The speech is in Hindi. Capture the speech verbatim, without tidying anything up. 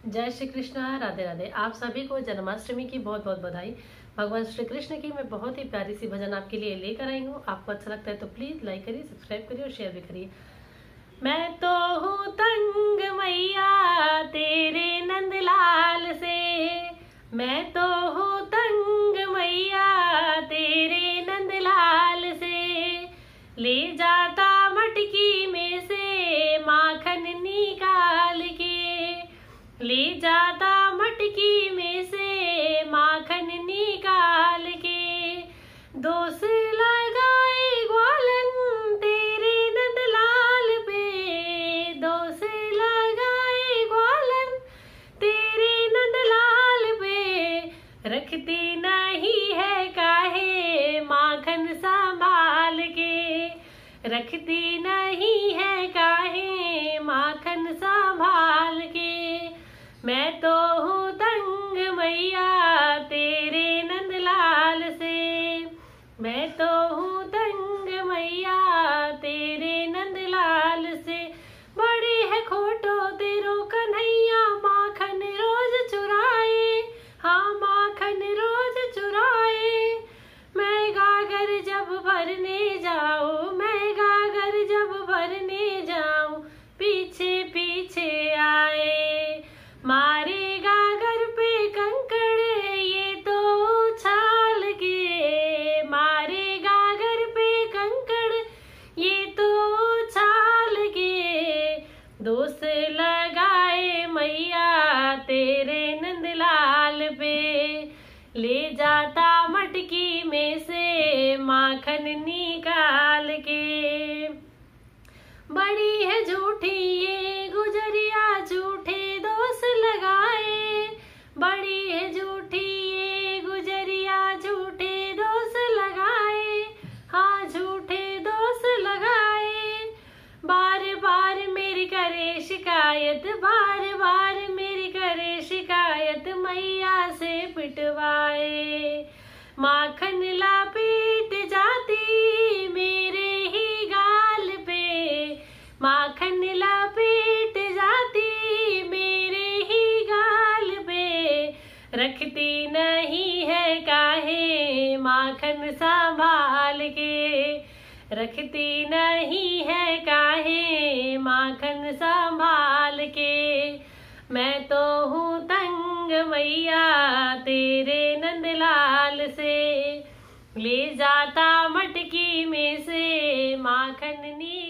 जय श्री कृष्णा, राधे राधे। आप सभी को जन्माष्टमी की बहुत बहुत बधाई। भगवान श्री कृष्ण की मैं बहुत ही प्यारी सी भजन आपके लिए लेकर आई हूँ। आपको अच्छा लगता है तो प्लीज लाइक करिए, सब्सक्राइब करिए और शेयर भी करिए। मैं तो हूँ तंग मैया तेरे नंदलाल से, मैं तो हूँ तंग मैया तेरे नंदलाल से। ले जाता मटकी में से माखन निकाल के, ले जाता मटकी में से माखन निकाल के। दोष लगाए ग्वालन तेरे नंदलाल पे, दोष लगाए ग्वालन तेरे नंदलाल पे। रखती नहीं है काहे माखन संभाल के, रखती नहीं है काहे माखन संभाल के। मैं तो हूँ तंग मैया तेरे नंदलाल से, मैं तो हूँ तंग मैया तेरे नंदलाल से। बड़े है खोटो तेरो कन्हैया माखन रोज चुराए, हाँ माखन रोज चुराए। मैं गागर जब भरने जाऊँ, मैं गागर जब भरने जाऊँ, पीछे पीछे आए। मारे गागर पे कंकड़ ये तो उछाल के, मारे गागर पे कंकड़ ये तो उछाल के। दोष लगाए मैया तेरे नंदलाल पे, ले जाता मटकी में से माखन निकाल के। बड़ी है झूठी ये गुजरिया झूठे दोष लगाए, बड़ी है झूठी ये गुजरिया झूठे दोष लगाए, हाँ झूठे दोष लगाए। बार बार मेरी करे शिकायत, बार बार मेरी करे शिकायत, मैया से पिटवाए। माखन लपेट जाती मेरे ही गाल पे, माखन लपेट जाती मेरे ही गाल पे। रखती नहीं है काहे माखन संभाल के, रखती नहीं है काहे माखन संभाल के। मैं तो हूँ तंग मैया तेरे नंदलाल से, ले जाता मटकी में से माखन नी